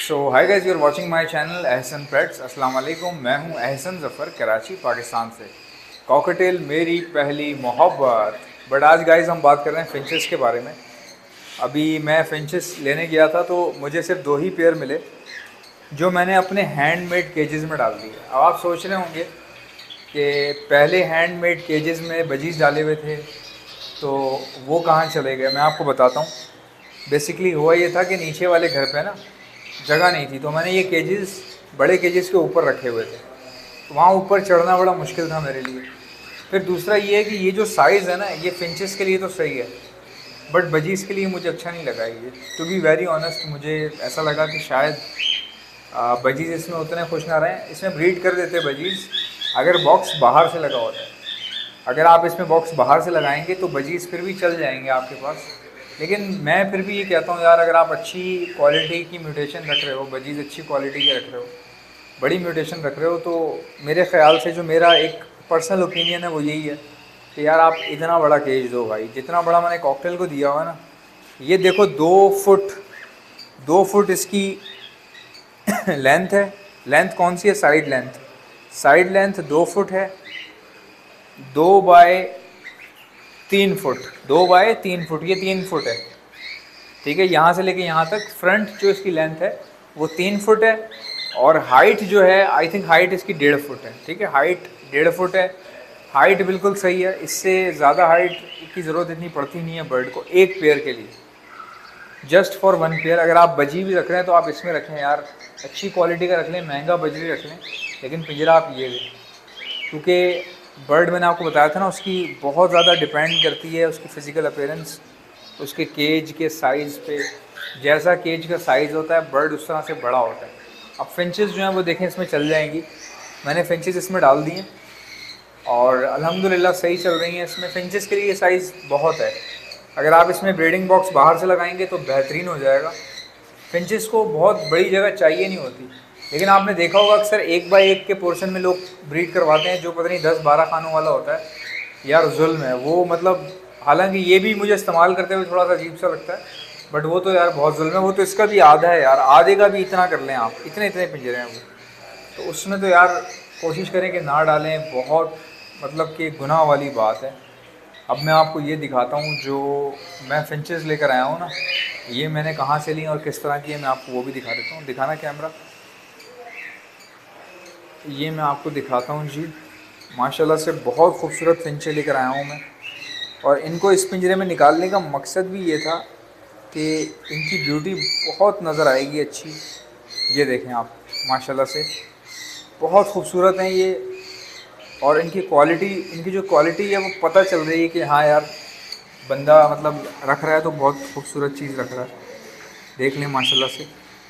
So hi guys, you are watching my channel Ehsan pets. अस्सलाम वालेकुम। मैं हूं एहसन ज़फ़र, कराची पाकिस्तान से। कॉकटेल मेरी पहली मोहब्बत। बट आज गाइस हम बात कर रहे हैं फिंचेस के बारे में। अभी मैं फिंचेस लेने गया था तो मुझे सिर्फ 2 ही पेयर मिले, जो मैंने अपने हैंडमेड केजेस में डाल दिए। अब आप सोच रहे होंगे कि पहले हैंडमेड केजेस में बजीज डाले हुए थे तो वो कहाँ चले गए। मैं आपको बताता हूँ। बेसिकली हुआ ये था कि नीचे वाले घर पे ना जगह नहीं थी, तो मैंने ये केजेस बड़े केजेस के ऊपर रखे हुए थे, तो वहाँ ऊपर चढ़ना बड़ा मुश्किल था मेरे लिए। फिर दूसरा ये है कि ये जो साइज़ है ना, ये फिंचेस के लिए तो सही है, बट बजीज़ के लिए मुझे अच्छा नहीं लगा ये। टू बी वेरी ऑनेस्ट, मुझे ऐसा लगा कि शायद बजीज़ इसमें उतने खुश ना रहें। इसमें ब्रीड कर देते बजीज़ अगर बॉक्स बाहर से लगा होता है। अगर आप इसमें बॉक्स बाहर से लगाएंगे तो बजीज़ फिर भी चल जाएंगे आपके पास। लेकिन मैं फिर भी ये कहता हूँ यार, अगर आप अच्छी क्वालिटी की म्यूटेशन रख रहे हो, बजीज़ अच्छी क्वालिटी के रख रहे हो, बड़ी म्यूटेशन रख रहे हो, तो मेरे ख्याल से जो मेरा एक पर्सनल ओपिनियन है वो यही है कि यार आप इतना बड़ा केज दो भाई। जितना बड़ा मैंने कॉकटेल को दिया हुआ है ना, ये देखो 2 फुट, 2 फुट इसकी लेंथ है। लेंथ कौन सी है? Side length. Side length 2 foot है। 2 बाय 3 फुट, 2 बाय 3 फुट, ये 3 फुट है। ठीक है, यहाँ से लेके यहाँ तक फ्रंट जो इसकी लेंथ है वो 3 फुट है। और हाइट जो है, आई थिंक हाइट इसकी 1.5 फुट है। ठीक है, हाइट 1.5 फुट है। हाइट बिल्कुल सही है, इससे ज़्यादा हाइट की ज़रूरत इतनी पड़ती नहीं है बर्ड को एक पेयर के लिए। Just for 1 pair. अगर आप बजी भी रख रहे हैं तो आप इसमें रखें यार, अच्छी क्वालिटी का रख लें, महंगा बजरी रख लें, लेकिन पिंजरा आप ये लें। क्योंकि बर्ड, मैंने आपको बताया था ना, उसकी बहुत ज़्यादा डिपेंड करती है उसकी फ़िज़िकल अपीयरेंस उसके केज के साइज़ पे। जैसा केज का साइज़ होता है बर्ड उस तरह से बड़ा होता है। अब फिंचेस जो हैं वो देखें इसमें चल जाएंगी। मैंने फिंचेस इसमें डाल दी हैं और अल्हम्दुलिल्लाह सही चल रही हैं। इसमें फिंचेस के लिए साइज़ बहुत है। अगर आप इसमें ब्रीडिंग बॉक्स बाहर से लगाएंगे तो बेहतरीन हो जाएगा। फिंचेस को बहुत बड़ी जगह चाहिए नहीं होती, लेकिन आपने देखा होगा अक्सर 1 बाय 1 के पोर्शन में लोग ब्रीड करवाते हैं, जो पता नहीं 10-12 खानों वाला होता है। यार जुल्म है वो, मतलब हालांकि ये भी मुझे इस्तेमाल करते हुए थोड़ा सा अजीब सा लगता है, बट वो तो यार बहुत जुल्म है। वो तो इसका भी आधा है यार, आधे का भी इतना कर लें आप, इतने इतने पिंजरे हैं वो। तो उसमें तो यार कोशिश करें कि ना डालें, बहुत मतलब कि गुनाह वाली बात है। अब मैं आपको ये दिखाता हूँ जो मैं फिंचेस लेकर आया हूँ ना, ये मैंने कहाँ से ली और किस तरह की है, मैं आपको वो भी दिखा देता हूँ। दिखाना कैमरा। ये मैं आपको दिखाता हूँ जी। माशाल्लाह से बहुत खूबसूरत फिंचे लेकर आया हूँ मैं। और इनको इस पिंजरे में निकालने का मकसद भी ये था कि इनकी ब्यूटी बहुत नज़र आएगी अच्छी। ये देखें आप, माशाल्लाह से बहुत खूबसूरत हैं ये। और इनकी क्वालिटी, इनकी जो क्वालिटी है वो पता चल रही है कि हाँ यार, बंदा मतलब रख रहा है तो बहुत खूबसूरत चीज़ रख रहा है। देख लें माशाल्लाह से।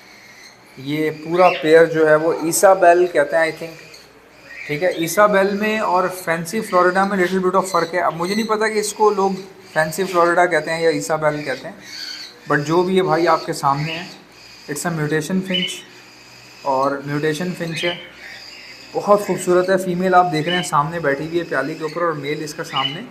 ये पूरा पेयर जो है वो ईसाबेल कहते हैं आई थिंक। ठीक है, ईसाबेल में और फैंसी फ्लोरिडा में लिटिल बिट ऑफ फ़र्क है। अब मुझे नहीं पता कि इसको लोग फैंसी फ्लोरिडा कहते हैं या ईसाबेल कहते हैं, बट जो भी है भाई आपके सामने है। इट्स अ म्यूटेशन फिंच, और म्यूटेशन फिंच है, बहुत खूबसूरत है। फ़ीमेल आप देख रहे हैं सामने बैठी हुई है प्याली के ऊपर, और मेल इसका सामने,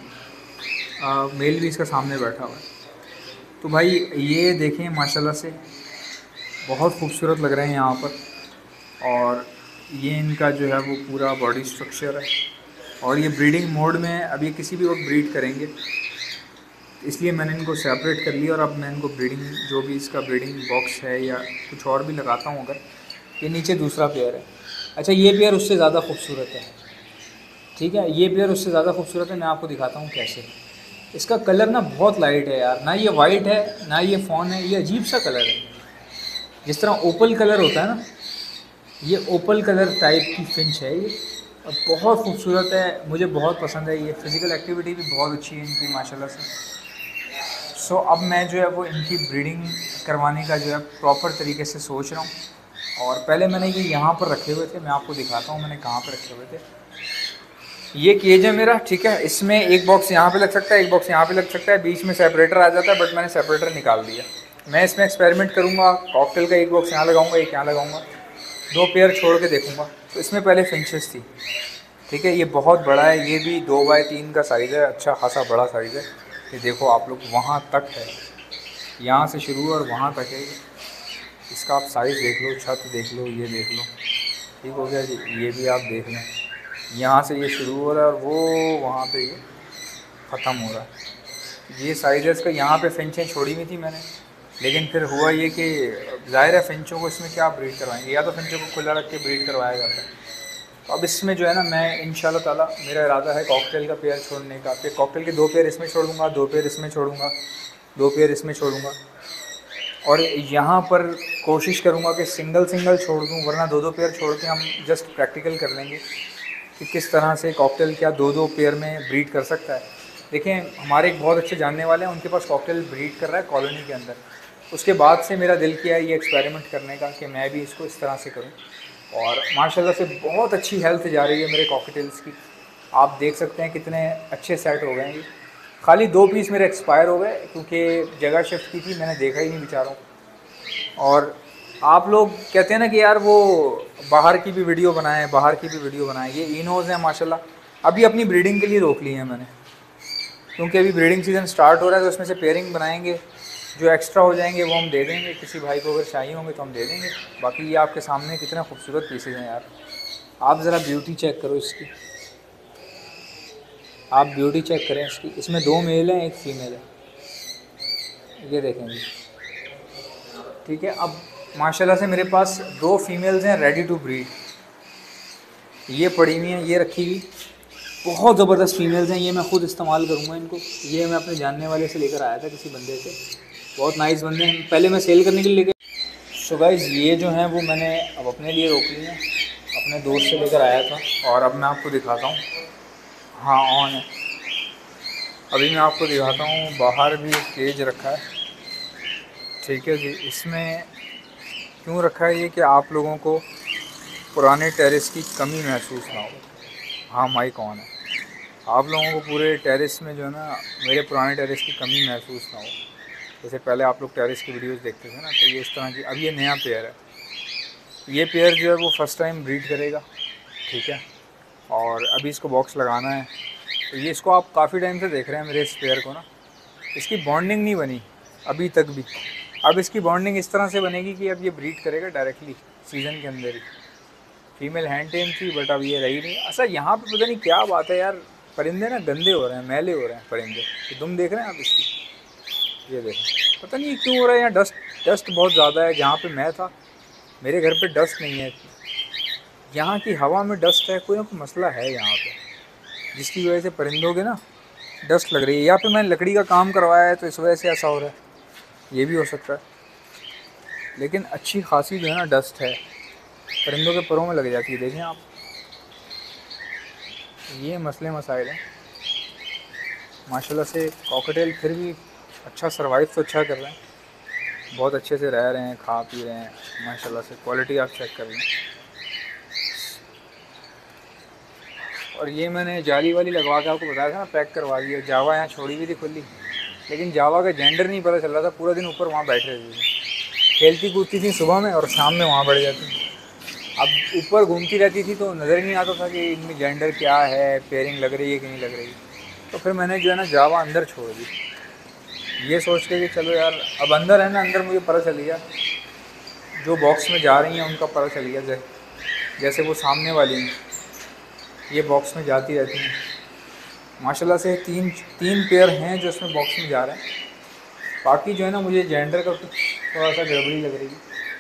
मेल भी इसका सामने बैठा हुआ है। तो भाई ये देखें माशाल्लाह से बहुत खूबसूरत लग रहे हैं यहाँ पर। और ये इनका जो है वो पूरा बॉडी स्ट्रक्चर है। और ये ब्रीडिंग मोड में है, अब ये किसी भी वक्त ब्रीड करेंगे, इसलिए मैंने इनको सेपरेट कर लिया। और अब मैं इनको ब्रीडिंग, जो भी इसका ब्रीडिंग बॉक्स है या कुछ और भी लगाता हूँ अगर। ये नीचे दूसरा पेयर है। अच्छा, ये पेयर उससे ज़्यादा खूबसूरत है। ठीक है, ये पेयर उससे ज़्यादा खूबसूरत है। मैं आपको दिखाता हूँ कैसे। इसका कलर ना बहुत लाइट है यार, ना ये वाइट है ना ये फॉन है, ये अजीब सा कलर है। जिस तरह ओपल कलर होता है ना, ये ओपल कलर टाइप की फिंच है ये। और बहुत खूबसूरत है, मुझे बहुत पसंद है ये। फ़िज़िकल एक्टिविटी भी बहुत अच्छी है इनकी माशाल्लाह से। सो अब मैं जो है वो इनकी ब्रीडिंग करवाने का जो है प्रॉपर तरीके से सोच रहा हूँ। और पहले मैंने ये यहाँ पर रखे हुए थे, मैं आपको दिखाता हूँ मैंने कहाँ पर रखे हुए थे। ये केज है मेरा। ठीक है, इसमें एक बॉक्स यहाँ पे लग सकता है, एक बॉक्स यहाँ पे लग सकता है, बीच में सेपरेटर आ जाता है, बट मैंने सेपरेटर निकाल दिया। मैं इसमें एक्सपेरिमेंट करूँगा, कॉकटेल का एक बॉक्स यहाँ लगाऊँगा, एक यहाँ लगाऊँगा, 2 पेयर छोड़ के देखूँगा। तो इसमें पहले फिंचेस थी। ठीक है, ये बहुत बड़ा है, ये भी 2 बाय 3 का साइज़ है, अच्छा खासा बड़ा साइज़ है। ये देखो आप लोग, वहाँ तक है, यहाँ से शुरू और वहाँ तक है। इसका आप साइज़ देख लो, छत देख लो, ये देख लो, ठीक हो गया जी। ये भी आप देख लें, यहाँ से ये शुरू हो रहा है और वो वहाँ पे ये ख़त्म हो रहा है। ये साइज़ है इसका। यहाँ पे फिंचें छोड़ी हुई थी मैंने, लेकिन फिर हुआ ये कि ज़ाहिर है फिंचों को इसमें क्या ब्रीड करवाएंगे, या तो फिंचों को खुला रख के ब्रीड करवाया जाता है। तो अब इसमें जो है ना, मैं इंशाल्लाह ताला मेरा इरादा है कॉकटेल का पेयर छोड़ने का। फिर कॉकटेल के 2 पेयर इसमें छोड़ूंगा, 2 पेयर इसमें छोड़ूंगा, 2 पेयर इसमें छोड़ूंगा, और यहाँ पर कोशिश करूँगा कि सिंगल सिंगल छोड़ दूँ, वरना 2-2 पेयर छोड़ के हम जस्ट प्रैक्टिकल कर लेंगे कि किस तरह से कॉकटेल क्या 2-2 पेयर में ब्रीड कर सकता है। देखें, हमारे एक बहुत अच्छे जानने वाले हैं, उनके पास कॉकटेल ब्रीड कर रहा है कॉलोनी के अंदर। उसके बाद से मेरा दिल किया ये एक्सपेरिमेंट करने का कि मैं भी इसको इस तरह से करूं, और माशाल्लाह से बहुत अच्छी हेल्थ जा रही है मेरे कॉकटेल्स की। आप देख सकते हैं कितने अच्छे सेट हो गए हैं। ये खाली 2 पीस मेरे एक्सपायर हो गए क्योंकि जगह शिफ्ट की थी, मैंने देखा ही नहीं बेचारों। और आप लोग कहते हैं ना कि यार वो बाहर की भी वीडियो बनाएं, बाहर की भी वीडियो बनाएं। ये इनोज़ हैं माशाल्लाह, अभी अपनी ब्रीडिंग के लिए रोक ली है मैंने, क्योंकि अभी ब्रीडिंग सीज़न स्टार्ट हो रहा है, तो उसमें से पेयरिंग बनाएंगे, जो एक्स्ट्रा हो जाएंगे वो हम दे देंगे, किसी भाई को अगर चाहिए होंगे तो हम दे देंगे। बाकी ये आपके सामने कितने खूबसूरत पीसेज हैं यार, आप ज़रा ब्यूटी चेक करो इसकी, आप ब्यूटी चेक करें इसकी। इसमें 2 मेल हैं, 1 फीमेल है, ये देखेंगे, ठीक है। अब माशाल्लाह से मेरे पास 2 फीमेल्स हैं रेडी टू ब्रीड, ये पड़ी हुई हैं, ये रखी हुई, बहुत ज़बरदस्त फीमेल्स हैं। ये मैं ख़ुद इस्तेमाल करूँगा इनको। ये मैं अपने जानने वाले से लेकर आया था, किसी बंदे से, बहुत नाइस बंदे हैं, पहले मैं सेल करने के लिए लेकर। सो गाइज़, ये जो हैं वो मैंने अब अपने लिए रोक ली हैं, अपने दोस्त से लेकर आया था, और अब मैं आपको दिखाता हूँ। हाँ, ऑन है। अभी मैं आपको दिखाता हूँ, बाहर भी एक केज रखा है, ठीक है जी। इसमें क्यों रखा है ये कि आप लोगों को पुराने टेरेस की कमी महसूस ना हो। हाँ, माइक ऑन है। आप लोगों को पूरे टेरेस में जो है ना, मेरे पुराने टेरेस की कमी महसूस ना हो। जैसे पहले आप लोग टेरेस की वीडियोस देखते थे ना, तो ये इस तरह की। अब ये नया पेयर है, ये पेयर जो है वो फ़र्स्ट टाइम ब्रीड करेगा, ठीक है। और अभी इसको बॉक्स लगाना है, तो ये इसको आप काफ़ी टाइम से देख रहे हैं मेरे इस पेयर को ना। इसकी बॉन्डिंग नहीं बनी अभी तक भी। अब इसकी बॉन्डिंग इस तरह से बनेगी कि अब ये ब्रीड करेगा डायरेक्टली सीज़न के अंदर ही। फीमेल हैंड टेम थी, बट अब ये रही नहीं। अच्छा, यहाँ पे पता नहीं क्या बात है यार, परिंदे ना गंदे हो रहे हैं, मैले हो रहे हैं परिंदे। तो तुम देख रहे हैं आप इसकी, ये देखें, पता नहीं क्यों हो रहा है। यहाँ डस्ट बहुत ज़्यादा है। जहाँ पे मैं था मेरे घर पे डस्ट नहीं है, यहाँ की हवा में डस्ट है, कोई ना कोई मसला है यहाँ पे, जिसकी वजह से परिंदों के ना डस्ट लग रही है। यहाँ पे मैंने लकड़ी का काम करवाया है, तो इस वजह से ऐसा हो रहा है, ये भी हो सकता है। लेकिन अच्छी खासी जो है ना डस्ट है, परिंदों के परों में लग जाती है। देखें आप, ये मसले मसाइल हैं। माशाल्लाह से कॉकटेल फिर भी अच्छा सर्वाइव तो अच्छा कर रहे हैं, बहुत अच्छे से रह रहे हैं, खा पी रहे हैं माशाल्लाह से। क्वालिटी आप चेक कर लें। और ये मैंने जाली वाली लगवा के आपको बताया था ना, पैक करवा दिया। जावा यहाँ छोड़ी हुई थी खुली, लेकिन जावा का जेंडर नहीं पता चल रहा था। पूरा दिन ऊपर वहाँ बैठ रही थी, खेलती कूदती थी सुबह में और शाम में वहाँ बैठ जाती। अब ऊपर घूमती रहती थी तो नज़र ही नहीं आता था कि इनमें जेंडर क्या है, पेयरिंग लग रही है कि नहीं लग रही। तो फिर मैंने जो है ना जावा अंदर छोड़ दी, ये सोच के कि चलो यार अब अंदर है ना, अंदर मुझे पता चल गया जो बॉक्स में जा रही हैं उनका पता चल गया। जैसे वो सामने वाली हैं, ये बॉक्स में जाती रहती हैं माशाल्लाह से। तीन पेयर हैं जो इसमें बॉक्स में जा रहे हैं। बाकी जो है ना, मुझे जेंडर का कुछ थोड़ा सा गड़बड़ी लग रही है,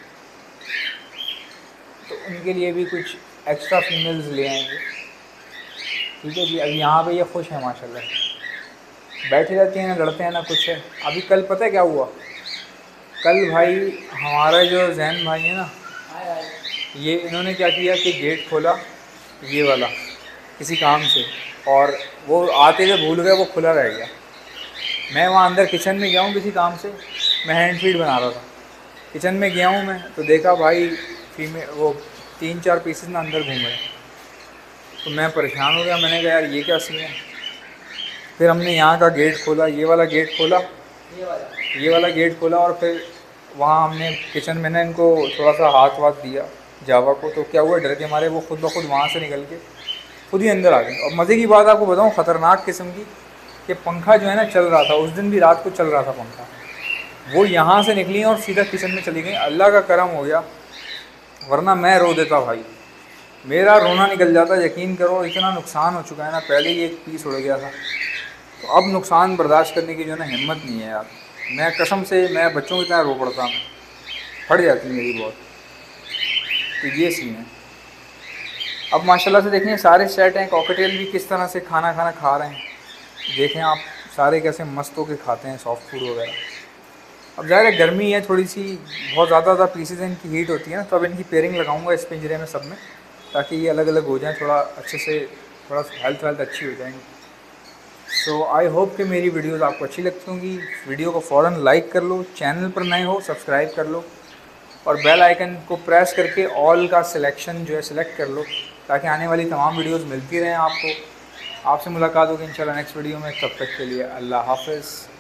तो उनके लिए भी कुछ एक्स्ट्रा फीमेल्स ले आएंगे, ठीक है जी। अभी यहाँ पे ये खुश है माशाल्लाह, बैठी रहती हैं ना, लड़ते हैं ना कुछ है। अभी कल पता है क्या हुआ, कल भाई हमारा जो जैन भाई है ना, ये इन्होंने क्या किया कि गेट खोला ये वाला किसी काम से, और वो आते हुए भूल गए, वो खुला रह गया। मैं वहाँ अंदर किचन में गया हूँ किसी काम से, मैं हैंड फीड बना रहा था, किचन में गया हूँ मैं, तो देखा भाई फीमेल वो 3-4 पीसेस ना अंदर घूम रहे। तो मैं परेशान हो गया, मैंने कहा यार ये क्या सीन है। फिर हमने यहाँ का गेट खोला, ये वाला गेट खोला, ये वाला गेट खोला, और फिर वहाँ हमने किचन में ना इनको थोड़ा सा हाथ वाथ दिया जावा को। तो क्या हुआ, डर के मारे वो खुद ब खुद वहाँ से निकल के खुद ही अंदर आ गए। और मज़े की बात आपको बताऊँ, ख़तरनाक किस्म की, कि पंखा जो है ना चल रहा था उस दिन भी, रात को चल रहा था पंखा, वो यहाँ से निकली और सीधा किचन में चली गई। अल्लाह का करम हो गया, वरना मैं रो देता भाई, मेरा रोना निकल जाता। यकीन करो इतना नुकसान हो चुका है ना, पहले ही एक पीस उड़ गया था, तो अब नुकसान बर्दाश्त करने की जो है ना हिम्मत नहीं है यार। मैं कसम से मैं बच्चों की तरह रो पड़ता हूँ, फट जाती मेरी बहुत। तो ये सीन है। अब माशाल्लाह से देखें सारे सेट हैं, कॉकटेल भी किस तरह से खाना खाना खा रहे हैं, देखें आप सारे कैसे मस्त होके खाते हैं सॉफ्ट फूड वगैरह। अब ज़ाहिर है गर्मी है थोड़ी सी, बहुत ज़्यादा पीसेज हैं, इनकी हीट होती है ना, तो अब इनकी पेयरिंग लगाऊंगा इस पिंजरे में सब में, ताकि ये अलग अलग हो जाएं, थोड़ा अच्छे से, थोड़ा हेल्थ वेल्थ अच्छी हो जाएंगी। सो आई होप कि मेरी वीडियोस आपको अच्छी लगती होंगी। वीडियो को फ़ौरन लाइक कर लो, चैनल पर नए हो सब्सक्राइब कर लो, और बेल आइकन को प्रेस करके ऑल का सिलेक्शन जो है सिलेक्ट कर लो, ताकि आने वाली तमाम वीडियोस मिलती रहें आपको। आपसे मुलाकात होगी इंशाल्लाह नेक्स्ट वीडियो में, तब तक के लिए अल्लाह हाफ़िज़।